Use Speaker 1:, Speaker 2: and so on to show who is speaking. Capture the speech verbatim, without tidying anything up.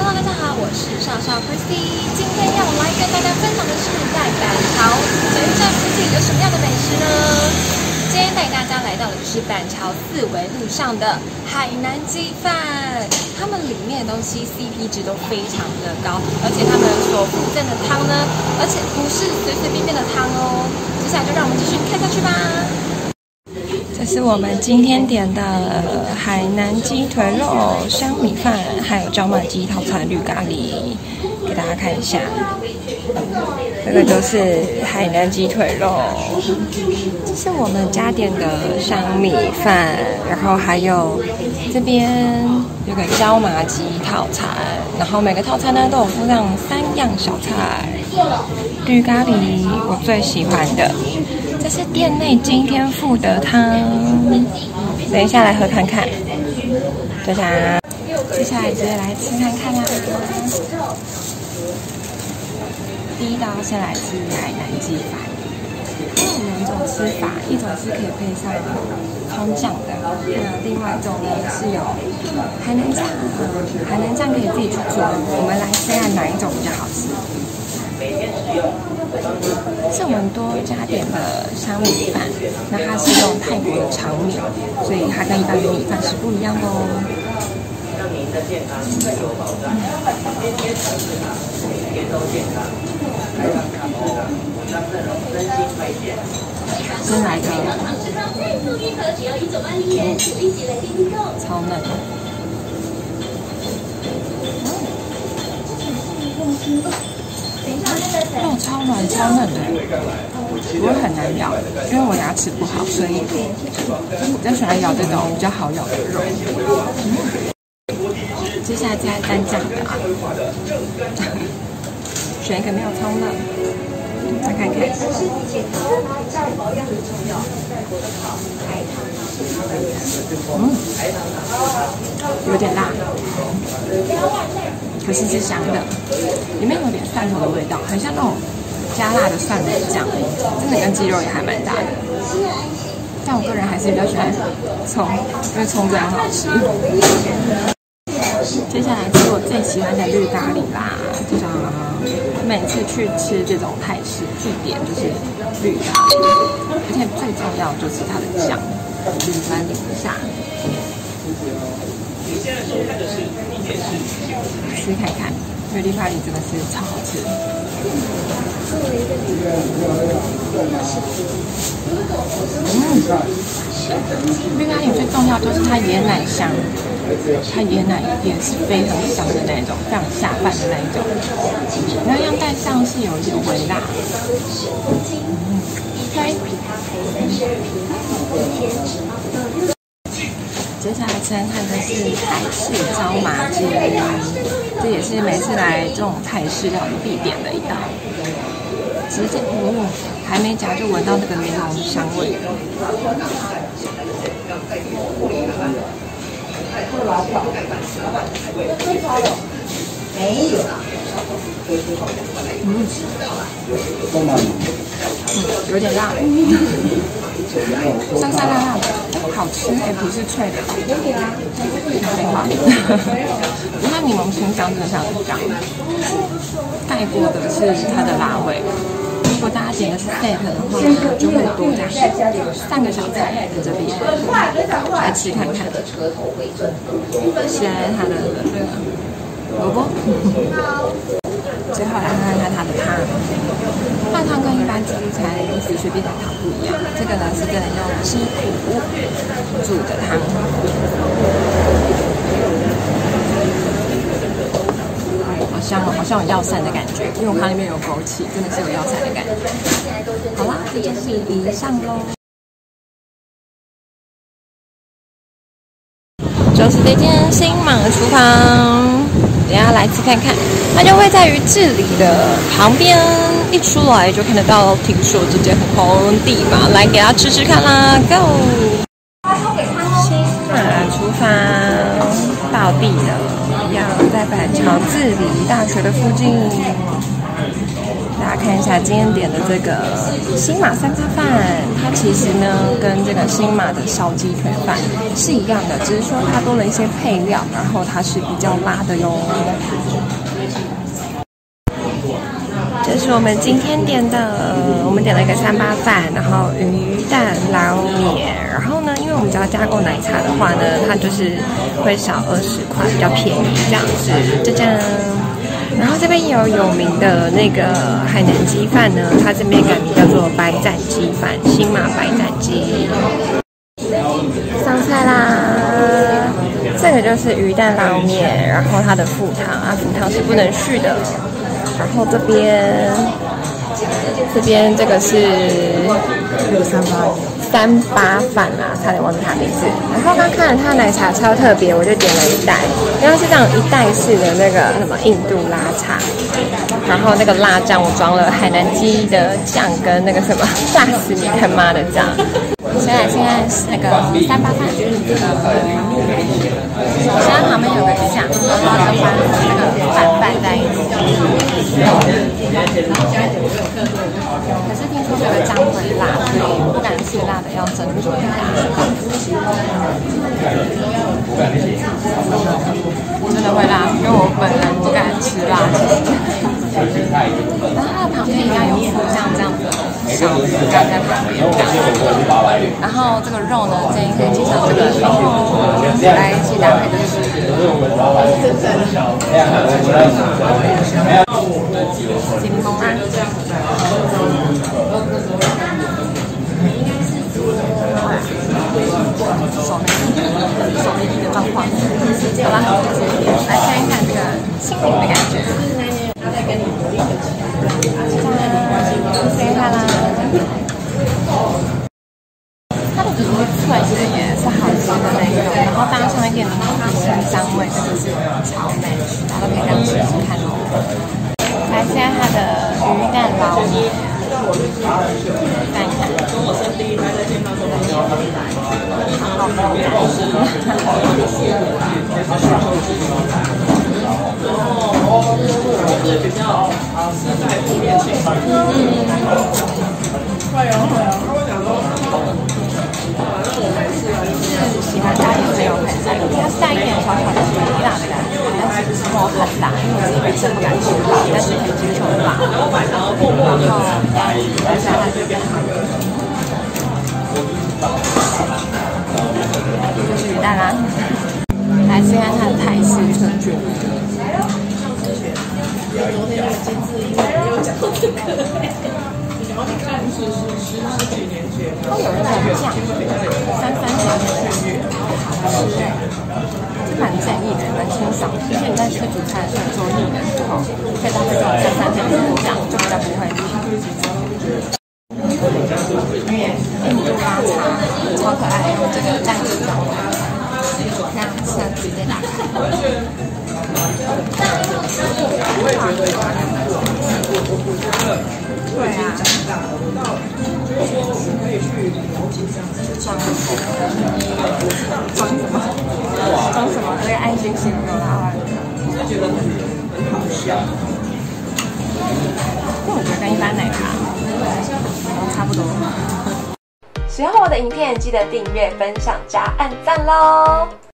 Speaker 1: Hello， 大家好，我是少少 Christy， 今天要来跟大家分享的是在板桥前站附近有什么样的美食呢？今天带大家来到的是板桥四维路上的海南鸡饭，他们里面的东西 C P 值都非常的高，而且他们所附赠的汤呢，而且不是随随便便的汤哦。接下来就让我们继续看下去吧。这是我们今天点的海南鸡腿肉、香米饭，还有椒麻鸡套餐绿咖喱，给大家看一下。这个就是海南鸡腿肉，这是我们家点的香米饭，然后还有这边有个椒麻鸡套餐，然后每个套餐呢都有附上三样小菜，绿咖喱我最喜欢的。这是店内今天附的汤，等一下来喝看看。大家，接下来直接来吃看看啦。第一道先来吃海南鸡饭，它有两种吃法，一种是可以配上葱酱的，那另外一种呢是有海南酱，海南酱可以自己去做。我们来试看哪一种比较好吃。是我们多加点的香米饭，那它是用泰国的长米，所以它跟一般的米饭是不一样的哦。让您的健康有保障，接受健康，先来个超嫩的。肉超软超嫩的，不会很难咬，因为我牙齿不好，所以我比较喜欢咬这种比较好咬的肉。嗯、接下来加蘸酱的啊，选一个没有葱的，再看看。嗯，有点辣。可是是香的，里面有点蒜头的味道，很像那种加辣的蒜蓉酱，真的跟鸡肉也还蛮搭的。但我个人还是比较喜欢葱，因为葱真的很好吃。接下来是我最喜欢的绿咖喱啦，这种每次去吃这种泰式必点就是绿咖喱，而且最重要就是它的酱，来淋一下。你现在收看的是一件事情，吃看看，因为绿咖喱真的是超好吃。嗯，绿咖喱最重要就是它椰奶香，它椰奶也是非常香的那种，非常下饭的那一种。然后样带上是有一点微辣。嗯，对。接下来吃看的是泰式椒麻鸡，这也是每次来这种泰式料理必点的一道。直接哦，还没夹就闻到那个柠檬香味。没有。嗯，嗯，有点辣。酸酸辣辣的，好吃哎，不是脆的，废话。它柠檬清香真的非常香，盖过的是它的辣味。如果大家点的是 set 的话，就会多加三个小菜在这边，来吃看看。先它的萝卜，最后来看看它的汤。饭汤跟一般自助餐随随便便汤不一样，这个呢是真的用鸡骨煮的汤。好香哦，好像有药膳的感觉，因为我看里面有枸杞，真的是有药膳的感觉。好啦，这就是以上喽。就是这间新马厨房，等一下来吃看看。它就会在于治理的旁边，一出来就看得到。听说这间很红地嘛，来给它吃吃看啦 ，Go！ 新马厨房到地了，一样在板桥治理大学的附近。大大家看一下今天点的这个新马三八饭，它其实呢跟这个新马的烧鸡腿饭是一样的，只是说它多了一些配料，然后它是比较辣的哟。这是我们今天点的，我们点了一个三八饭，然后鱼蛋捞面。然后呢，因为我们只要加购奶茶的话呢，它就是会少二十块，比较便宜这样子。就这样。然后这边也有有名的那个海南鸡饭呢，它这边改名叫做白斩鸡饭，新马白斩鸡。上菜啦！这个就是鱼蛋捞面，然后它的副汤啊，副汤是不能续的。然后这边，这边这个是三八三八饭啦，差点忘记它名字。然后刚看了它奶茶超特别，我就点了一袋，因为是这样一袋式的那个什么印度拉茶。然后那个辣酱我装了海南鸡的酱跟那个什么辣死你他妈的酱。现在现在是那个三八饭，首先旁边有个酱，然后就把那个饭拌在一起。可是听说这个酱会辣，所以不敢吃辣的要斟酌一下。真的会辣，因为我本人不敢吃辣。然后它的旁边一样有附像这样的小鱼干在旁边，然后这个肉呢，建议可以介绍这个哦，来一起搭配着吃。紧绷啊！手没手没力的状况，好吧，来看一看这个清明的感觉。切开啦！它的皮是脆的耶，是好吃的那种，然后搭上一点新香味，真的是超美，大家都可以这样试试看哦。来，现在它的鱼蛋捞面，看一看，好好喜欢加油的有很加油，它是带一点小小的微辣的感觉，但是不是说很辣，因为我自己本身不敢吃辣，但是可以接受辣。然后来下它这边，就是鱼蛋啦，来试看它的泰式特制。昨天那个金枝英文又讲到这个，它有一点酱，酸酸甜甜的，好吃哎，蛮建议的，蛮清爽。就是你在吃主菜的时候做腻的时候，可以搭配这种酸酸甜甜的酱，就比较不会腻。印度拉茶超可爱，用这个蛋治疗的，这样吃直接打开。对啊，装什么？装什么？这个爱心形容啊！那我觉得跟一般奶茶差不多。喜欢我的影片，记得订阅、分享、加按赞喽！